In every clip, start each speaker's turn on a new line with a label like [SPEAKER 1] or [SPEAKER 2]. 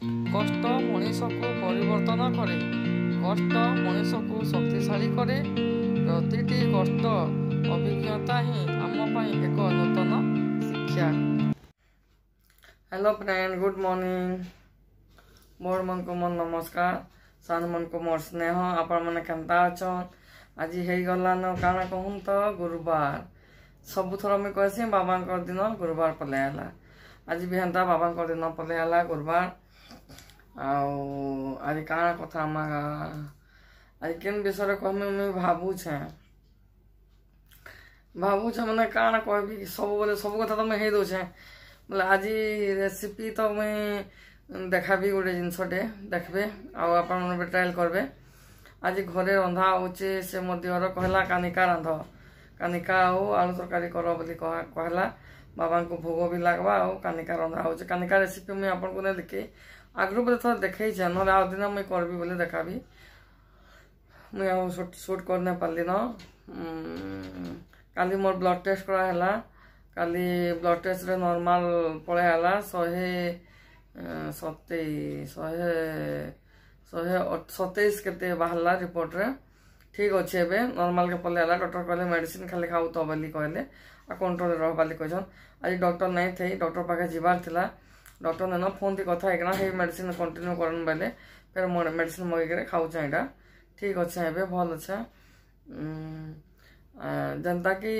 [SPEAKER 1] कष्ट मनीष को परिवर्तन करे, कष्ट मनीष को शक्तिशाली करे। प्रतिटी कष्ट अभिज्ञता ही आम एक नूतन शिक्षा। Hello friend, good morning. बड़ मन को मोर नमस्कार, सान मन को मोर स्नेह। आपण मैंने केन्ता अच्छन? आज हो गलान काना कहूँ तो गुरुवार। सबुथर मुझे कहसी बाबा दिन गुरुवार पलि आला। आज भी हेन्ता बाबा दिन पलि आला गुरुवार। आज काना कथा आज केन विषय कहमी मुझे भावुछे मैंने काना कहबी सब बोले सब कथा तो मुझे दौचे बोले आज रेसिपी तो मुझे देखाबी गोटे जिनसटे देखबे आप ट्रायल करबे। आज घरे रंधा होचे से मो दिवर कहला कानिका रांध, कानिका आलू तरकारी कर बोली कहला। बाबा को भोग भी लगवा कानिका रंधा होचे। कानिका रेसिपी मुझे आपको नहीं देखे आगु बोले थोड़ा देखे ना आउ दिन मुझे करबी बोले देखाबी। मुझे शूट करने पार्ली न। काली मोर ब्लड टेस्ट कराला। काली ब्लड टेस्ट रे नॉर्मल पलैला 127 केते बाहरला रिपोर्ट रे। ठीक अच्छे एबे नॉर्मल के पलैला। डॉक्टर कहले मेडिसिन खाली खाऊ तो बोली कहले आ कंट्रोल रह बोली कहछन। आज डॉक्टर नहीं थे, डॉक्टर पाखे जीवार थिला। डॉक्टर ने फोन थी कथा है हे मेडिसिन कंटिन्यू करन बेले फिर मेडिसिन मगे खाऊ यहाँ ठीक अच्छे एबे भल अच्छे। जनता कि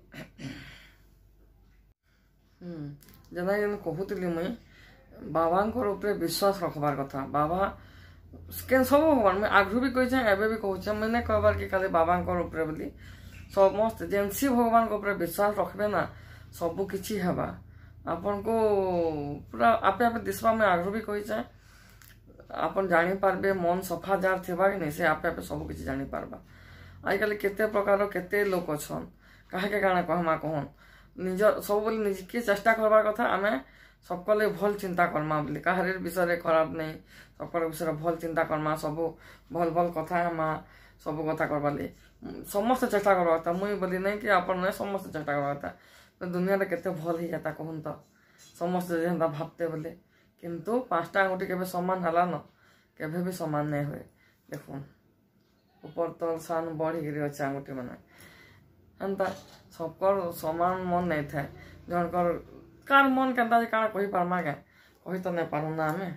[SPEAKER 1] जेना कहूली मुई बाबा ऊपर विश्वास रखबार कथा। बाबा सब भगवान मुझे आगु भी कही एबे भी कहूचे मैंने कहबार कि खाली बाबा ऊपर बोली समस्त जेनसी भगवान ऊपर विश्वास रखबे ना सबू किछि हेबा आपन को पूरा आपे आपे दिसबा। मैं आगु भी कही आपन जानी पारबे मन सफा जार थिबा कि नहीं से आपे आपे सब किछि जानी पारबा। आजकल केते प्रकार केते लोक अछन काहे के काना कहमा कहन निज सब बोली निज के चेष्टा करबार कथा। आमे सबको ले भल चिंता करमा बोली काहरे विषय खराब नहीं सबको विषय भल चिंता करमा सब भल भल कथा हमा सब कथा करबाले समस्त चेष्टा करबा कथा। मुई बोली नहीं कि आपन नहीं समस्त चेष्टा करबा कथा। तो दुनिया रे केते भल ही जाता कहून तो समस्त जेंता भाबते बोले किंतु 5टा आंगुठी केबे समान हला न केबे भी समान नहीं हुए। देखो ऊपर तल सान बढ़ी गिरी अच्छे आंगुठी माने एंता सबकर समान मन नहीं थाए। जनकर कार मन केन्ता काना कही पारमा के कही तो नहीं पारू ना आमे।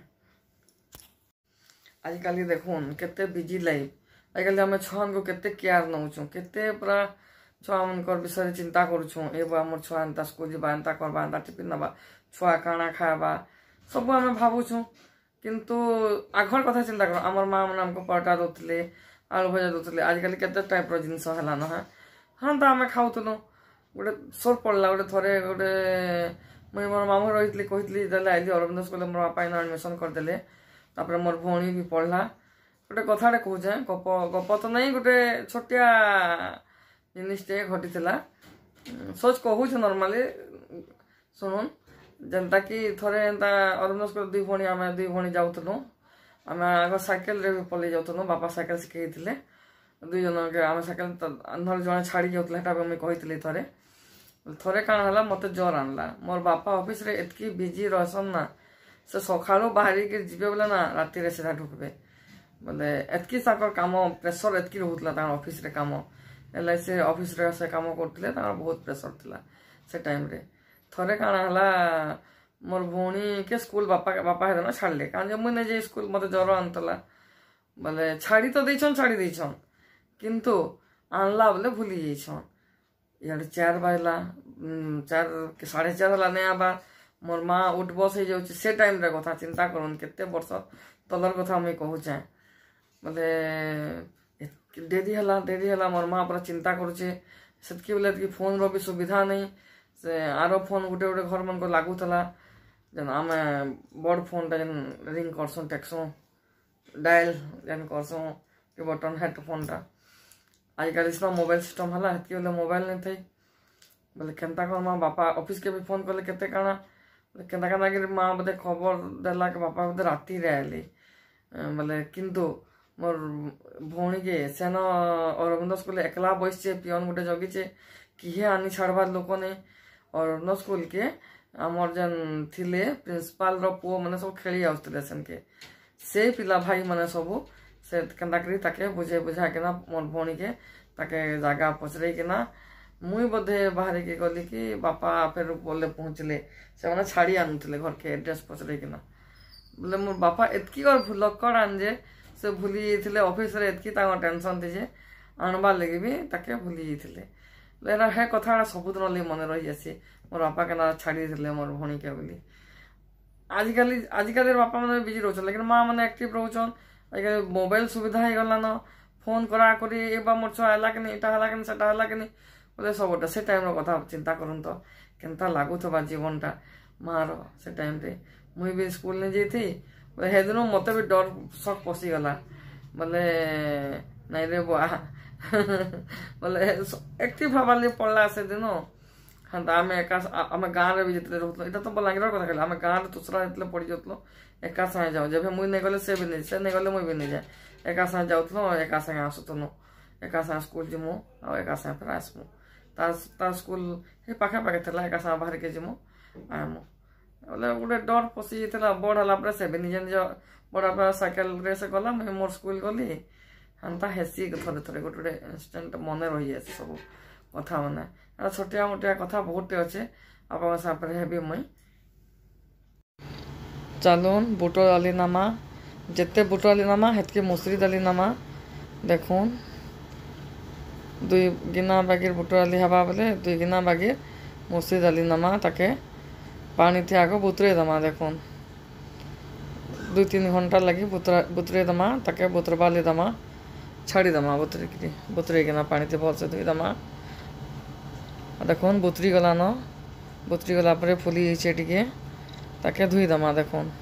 [SPEAKER 1] आजिकल देखुन केते बिजी लाइफ। आजिकल आम छुआ को केते केयर नौचु केते पूरा छुआ मनकर विषय चिंता करुछुँ। ए आम छुआ एंता स्कूल जावा एंता करबा एंता टिफिन नवा छुआ काना खावा सब आम भावुछुँ। किंतु आघर कथा चिंता कर आमर माँ मैंने आमको परोटा दौले आलू भजा दौले। आजिकल केते टाइप जिनस है ना हाँ तो आम खाऊलु गोटे सोर पड़ा गोटे थे गोटे मुझे मोर मामू रही कही आई अरविंद स्कूल मोर बापा एडमिशन करदे। तापर मोर भौणी भी पढ़ला गोटे कथाटे कहूचे गप गप तो नहीं गोटे छोटिया जिनटे घटी सोच कहूचे नॉर्मली शुणुन जनता कि थे एंता अरविंद स्कूल 2 भौणी आम 2 भौणी जाऊलु। आम आग साइकेल रे भी पलि जाऊलु। बापा साइकेल शिखे 2 जन के आम साइकेल जड़े छाड़ी जाऊला मुझे कही थे काण है मत ज्वर आणला। मोर बापा ऑफिस रे एतकी बिजी रहसन ना से सकाळु बाहरी के जीवे बोले ना राति रे सीधा ढुकबे बोले एतकी काम प्रेसर एतकी रोला ऑफिस रे काम एल से ऑफिस रे से काम करते बहुत प्रेसर थिला से टाइम रे। थे काण है मोर भौणी के स्कूल बापा है ना छाड़ले कारण मुझे जे स्कूल मत ज्वर आनतला बोले छाड़ी तो छाड़ी देछन किंतु आणला बोले भूली जाइछन। इे 4 बाजला 4 4:30 है नहीं आबा मोर माँ उठ बस हो जाऊँ से टाइम रे कथा चिंता करन केते वर्ष तलर कथा मुझे कहूचे बोले डेरी है मोर माँ पूरा चिंता करुचे से बोले फोन रो भी सुविधा नहीं से आरो फोन गोटे गोटे घर मन को लागूला जेन आम बड़ फोन टा जेन रिंग करसुँ टेक्सुँ डायल जेन करसुँ कि बटन हेडफोन टा। आजिकल इसमें मोबाइल सिस्टम है हेतु बोले मोबाइल नहीं थे बोले केन्ता कर माँ बापा ऑफिस के भी फोन कले केते काना केन्ता काना कि माँ बोले खबर देला कि बापा बोले राति रे आइले बोले किंतु मोर भौणी के सेन अरविंद स्कूल एकला बसचे पियन गोटे जगीचे किए आनी छाड़बार लोक नहीं अरविंद स्कूल के आमर जेन थिले प्रिंसिपाल रो पुओ माने सब खेली आउतले सेनके से पिला भाई माने सब से केंदा करी ताके बुझे बुझा के ना मोर भौणी के ताके जागा पचरे के ना मुई बोधे बाहर के गली कि बापा फिर बोले पहुंचले से माने छाड़ी आनुतले घर के एड्रेस पचरे के ना बोले मोर बापा एतकी और भुलक्कड़ आनजे से भूली जाइथिले ऑफिस रे एतकी ता टेंशन थी जे आणबार लगे भी ताके भूली जाइथिले लेना है कथा सबुदिन लगे मन रही जासी मोर बापा के ना छाड़ी दिले मोर भौणी के बोली आजिकल बापा मैंने बिजी रोचन लेकिन माँ मैंने एक्टिव रोचन आजिकल मोबाइल सुविधा हो गलान फोन करा करी एबा मोर छुआ है कि नहीं इटा है कि नहीं सेटा है कि नहीं बोले सबटा से टाइम कथा चिंता करन तो केनता लागुथबा जीवनटा मार से टाइम रे मुई भी स्कूल ने जाइथी हे दिन मते भी डर शक पशिगला बोले नहीं रे बुआ बोले एक्टिव हवा लिए पड़ला से दिन हाँ आम एका आम गाँव में भी जितने रोतलो इटा तो बलांगीर कथा कहले आम गाँव दूसरा जितने पड़ी जातलो एका संगे जाओ जब मुई नहीं गले से भी नहीं से नहीं गले मुई भी नहीं जाए एका संगे जाऊतलो एका संगे आसुतलो एका संगे स्कूल जिमु आ एका संगे फिर आसमु ता स्कूल हे पाखे पाखे थला एका संगे बाहर के जिमु आमु बोले गोटे डर पशि जाता बड़ है से भी निजे निज बड़ा साइकेल रे से गला मुझे मोर स्कूल गली हांता हेसी थे थे गोटे गोटे इनस्टेंट मन रही जाए सब कथा मैंने छोटिया मोटिया कथा बहुत अच्छे आप हेबी मुई चलून बुट डाली नामा जिते बुट डाली नामा हेतके मुसरी डाली नामा देखून 2 गिना बागिर बुट डाली हवा बोले 2 गिना बागिर मुसरी डाली नामा ताके पानी थी आगे बुतरे दमा देखून 2-3 घंटा लगी बुतरे दमा ताके बुतरबाली दमा छाड़ी दमा बुतरे किना पानी थी भल से धुई दमा देखून बुतरी गला न बुतरी गला पर फुली जाइए टिके ताके धुई दमा देखून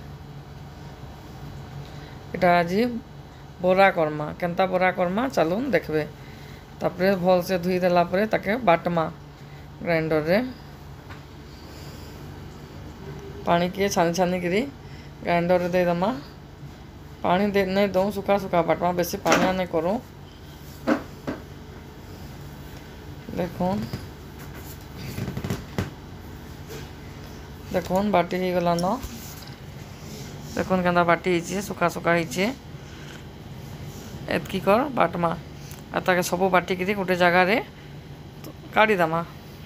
[SPEAKER 1] इटा आज बोरा करमा केनता बोरा करमा चलून देखबे तापरे भल से धुई देला परे ताके बाटमा ग्राइंडर रे पानी के छानी छानी करी ग्राइंडर दे दमा पानी दे नहीं दऊँ सुखा सुखा बाटमा बेसी पानी नहीं करूँ देखून देखून बाटी ही गला न देखून केंदा बाटी ही सुखा सुखा ही एतकी कर बाटमा आताके सब बाटी करी गोटे जगह रे काढ़ी दमा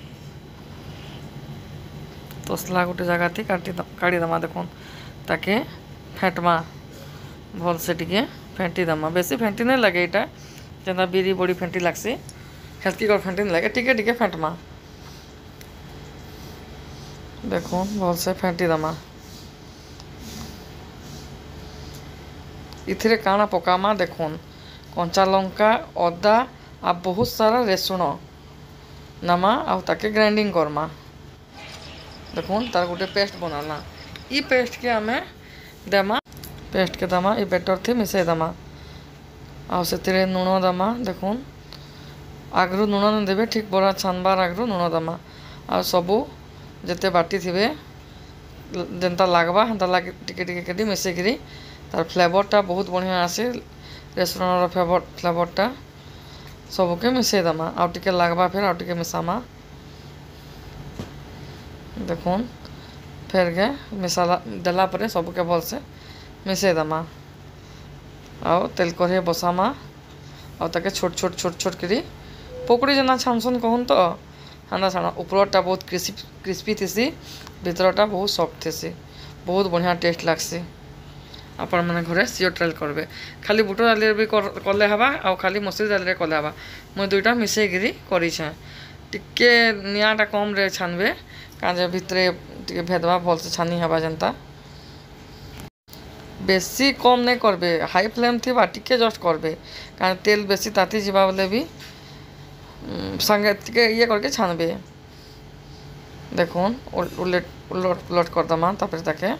[SPEAKER 1] तसला गोटे जगह थी काढ़ी दमा देखून ताके फेंटमा भल से टिके फेंटी दमा बेसी फेंटी नहीं लगे इटा जेना बिरी बड़ी फेंटी लागसी हेतकी कर फेंटी नहीं लगे टिके टिके फेंटमा देखून भल से फेंटी दमा इथिरे काना पकामा देखून कंचा लंका अदा आ बहुत सारा रेसुण नमा आ ताके ग्राइंडिंग करमा देखून तार गोटे पेस्ट बनाना ई पेस्ट के आमे देमा पेस्ट के दमा ई बेटर थी मिसई दमा आ से लुण दमा देखून आगरू लुण नहीं देवे ठीक बड़ा छानबार आगरू लुण दमा आ सबू जिते बाटी थे जेनता लगवा हेन्ता लगे टिके टिके करी मिसेकरी तार फ्लेवरटा बहुत बढ़िया आसे रेस्टोरेंट फ्लेवरटा सबके मिसई दमा आउ टिके लगवा फिर आउ टिके मिसामा देखून फिर के मिसाला देला परे सबके भल से मिसई दमा आउ तेल कढ़े बसामा आउ ताके छोट छोट छोट छोट करी पकड़ी जना छानसन कहून तो हाना छाना उपरटा बहुत क्रिस्पी थी भीतरटा बहुत सॉफ्ट थी बहुत बढ़िया टेस्ट लागसी आपण मैंने घरे सियोर ट्रायल करबे खाली बुट डाली भी कले हवा आ खाली मसूर डाली कले हवा मुझे दुईटा मिसेकरी करीछे टिके निआटा कम रे छानबे काजे भितरे टिके भेदवा भल से छानी हवा जनता बेसी कम नहीं करबे हाई फ्लेम थी टिके जस्ट करबे कारण तेल बेसी ताती जीवा बोले भी संगे टिके ये करके छानबे देखून उलट पुलट कर दमा तापर ताके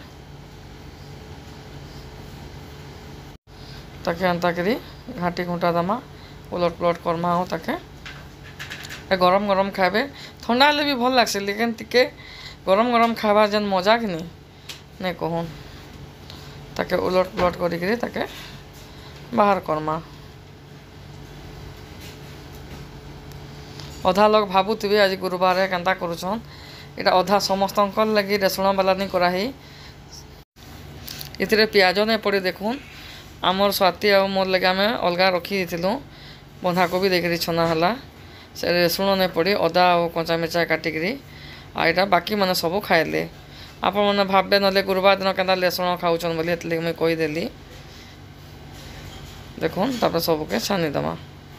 [SPEAKER 1] ताके अंता करी घाटी घुंटा दमा उलट पुलट करमा हो ताके गरम गरम खाबे ठंडा हेले भी भल लागसे लेकिन टिके गरम गरम खावा जन मजा कि नहीं कहून ताके उलट पुलट करी ताके बाहर करमा अधा लोग भावुवे आज गुरुवार केन्ता करुछन एटा अधा समस्त लगी रेसुण बाला नहीं कराही इतने पियाज नहीं पड़े देखून आमर स्वाति आ मोर लगे आम अलग रखी बंधाकोबी देखिए छना है से रेसुण नहीं पड़ी अदा और कंचा मिर्चा काटिकी आईटा बाकी मैंने सब खाइले आपण मैंने भावे ना गुरुवार दिन के रेसुण खाऊन बोली मुझे कहीदेली देखुन तापर सबके छानीदमा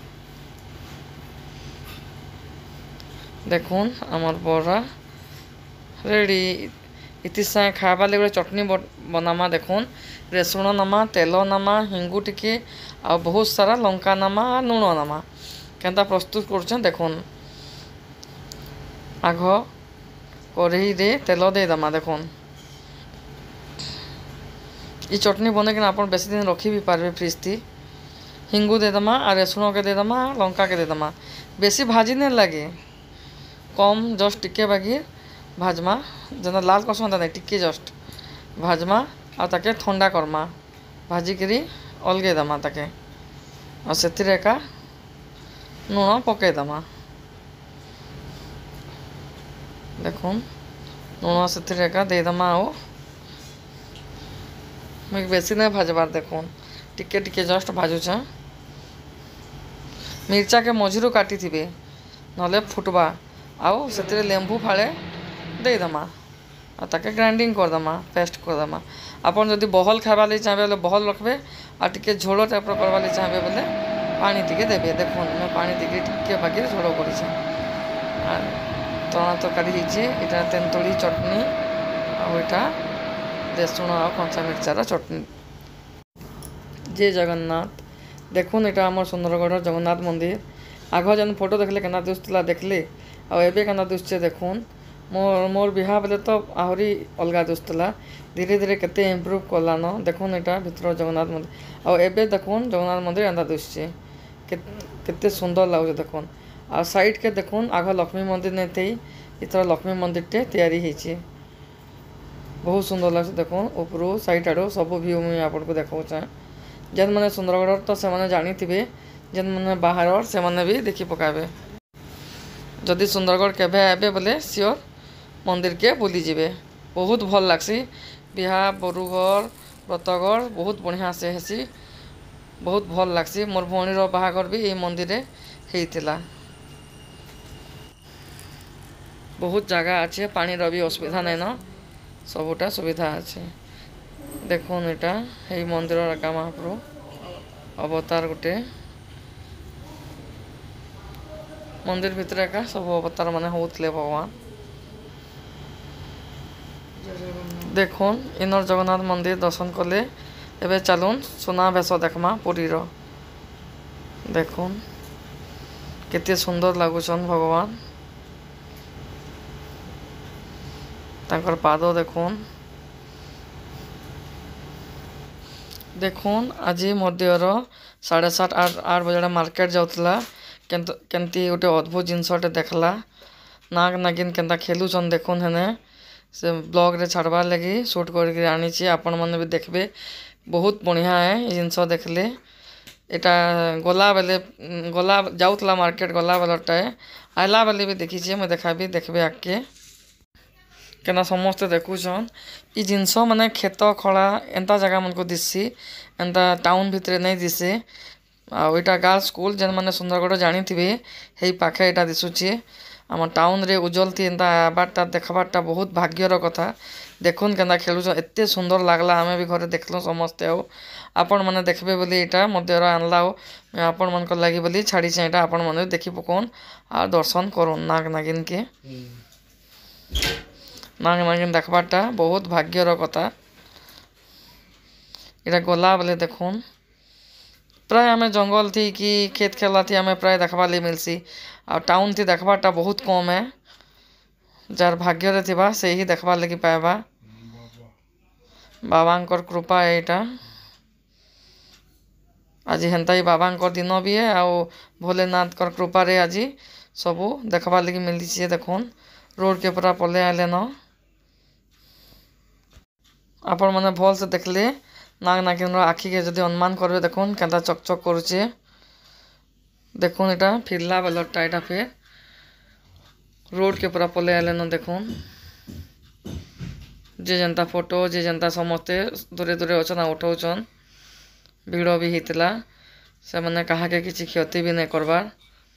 [SPEAKER 1] देखुन आमर बड़ा रेडी इति साए खावा लगे चटनी बनामा देखुन रेसुण नामा तेल नामा हिंगू टिके आ बहुत सारा लंका नामा आ लुण नामा केनता प्रस्तुत कर देखुन आग कढ़ई रे तेल देदमा देखुन ये चटनी बनई आप बेसी दिन रखी भी पारे फ्रिज थी हिंगू देदमा आ रेसुण के देदमा लंका के देदमा बेसी भाजी नहीं लगे कम जस्ट टिके बाकी भाजमा जेना लाल कसम नहीं टिके जस्ट भाजमा आ ताके ठंडा करमा भाजिकी अलगे दमा ताके आ से एका लुण पकईदमा देखुन लुण से एका देदमा आ मुझे बेसी नहीं भाजबार देखुन टिके टिके जस्ट भाजुछे मिर्चा के मझिरू काटी थे नले फुटबा आउ से लेंबू फाड़े देदमा आ ताके ग्राइंडिंग करदमा पेस्ट करदमा आपन जदि बहल खाइबा लगी चाहे बोले बहल रखबे आ टिके झोल टाइप करबा लगी चाहे बोले पानी टिके देबे देखुन मैं पानी टिके टिके बाकी झोल करिछे आ तना तरकारी होइछे एटा तेंतुली चटनी आ एटा रेसुण आ कंचा मिर्चार चटनी जय जगन्नाथ देखुन एटा आमर सुंदरगढ़ जगन्नाथ मंदिर आग जेन फोटो देखले केना दिसुला देखले आ एबे केना दिसुचे देखुन मोर बिहा बेले तो आहरी अलग दिसुला धीरे धीरे केते इम्प्रूव कलान देखुन एटा भितर जगन्नाथ मंदिर आ एबे देखुन जगन्नाथ मंदिर एंता दिसुचे केते सुंदर लागुचे देखुन आ साइड के देखुन आग लक्ष्मी मंदिर नहीं थी इतर लक्ष्मी मंदिर टे तैयारी होइछे बहुत सुंदर लगे देखुन ऊपर साइड आड़ सब व्यू मुझे आपको देखा जेन मैंने सुंदरगढ़ तो से मैंने जानी थे जेन मैंने बाहर से मैंने भी देखी पकाबे जदि सुंदरगढ़ केबे आबे बोले सियोर मंदिर के बुली जीवे बहुत भल लगसी बिहा बरुघर व्रतघर बहुत बढ़िया से हेसी बहुत भल लगसी मोर भौणीर बाहाघर भी ये मंदिर होता बहुत जगह अच्छे पानी भी असुविधा नहीं न सबुटा सुविधा अच्छे देखुन एटा हे मंदिर एका महाप्रभु अवतार गोटे मंदिर भितर एका सब अवतार माने होतले भगवान देखुन इनर जगन्नाथ मंदिर दर्शन कले एबे चलुन सुना बेस देखमा पुरी रो देखुन केते सुंदर लागुछन भगवान तांकर पाद देखुन देखुन आज मध्यर 7:30-8 बजे मार्केट जाऊला केमती गोटे अद्भुत जिनसटे देखला नाग नागिन केनता खेलुचन देखुन हेने से ब्लॉग रे छाड़बार लगी शूट करके आनी आपण मैंने भी देखबे बहुत बढ़िया है ये जिनस देखले एटा गला जाऊला मार्केट गला बेलटा आइला बेले भी देखी मैं देखाबी देखबे आगे केना समस्ते देखुछन ई जिनस माने खेत खड़ा एंता जगह मन को दिसी एंता टाउन भितरे नहीं दिसे आटा गर्ल्स स्कूल जेन मैंने सुंदरगढ़ जानी थे हे पाखे यहाँ दिशुचे आम टाउन रे उज्जवलती एंता आबारटा देखबारटा बहुत भाग्यर कथा देखुन केन्ता खेलुछ एते सुंदर लागला आमे भी घरे देखलु समस्ते आपण मैंने देखबे बोली यहाँ मध्यर आनला आपण मन को लगी बोली छाड़ी यहाँ आपण मैंने देखी पकौन आ दर्शन करुन नाग नागिन के नाग नागिन देखबारटा बहुत भाग्यर कथा यहाँ गला बोले देखुन प्राय आम जंगल थी कि खेत खेला थी आम प्राय देखबार लगे मिलसी आ टाउन थी देखबारटा बहुत कम है जार भाग्य थिबा से ही देखबार लगी पाएबा बाबांकर कृपा है यहाँ आज हेन्ता ही बाबांकर दिन भी है आओ भोलेनाथ कृपा रे आज सबू देखबार लगी मिली देखुन रोड के पूरा पले आले न आपण मैंने भल से देखले नाग नागिन आखि के जदि अनुमान करबे देखुन केनता चकचक करुचे देखुन यहाँ फिरला बेलटा यहाँ फिर रोड के पूरा पले आलेन देखुन जे जनता फोटो जे जनता समस्ते दूरे दूरे अच्छन उठाउछन भिड़ भी होता से मैंने कहा के किसी क्षति भी नहीं करबार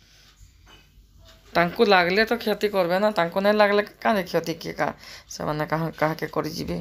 [SPEAKER 1] तांकु लागले तो क्षति करबे ना तांकु नहीं लागले क्या क्षति किए का से मैंने कहा के करी जीवे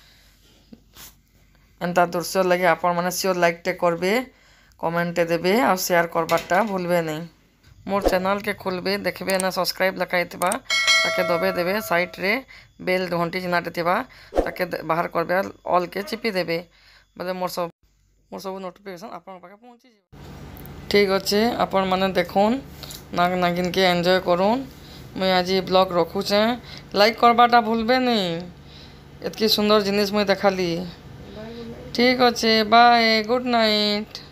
[SPEAKER 1] एंता दृश्य लगे आपण मैंने सियोर लाइक टे करबे कमेंट देबे और शेयर करबाटा भूलबे नहीं मोर चैनल के खुलबे देखबे ना सब्सक्राइब लखाइतबा ताके दबे देबे साइड रे बेल घंटी चिन्हटे थिबा ताके बाहर करबे ऑल के चिपी देबे बोले मोर सब नोटिफिकेशन आपन पाके पहुंची जीव ठीक अच्छे आपण माने देखुन नाग नागिन के एंजॉय करूँ मुझे आज ब्लॉग रखुचे लाइक करवाटा भूलबे नहीं इतनी सुंदर जिनिस मुझे देखाली ठीक अच्छे बाय गुड नाइट।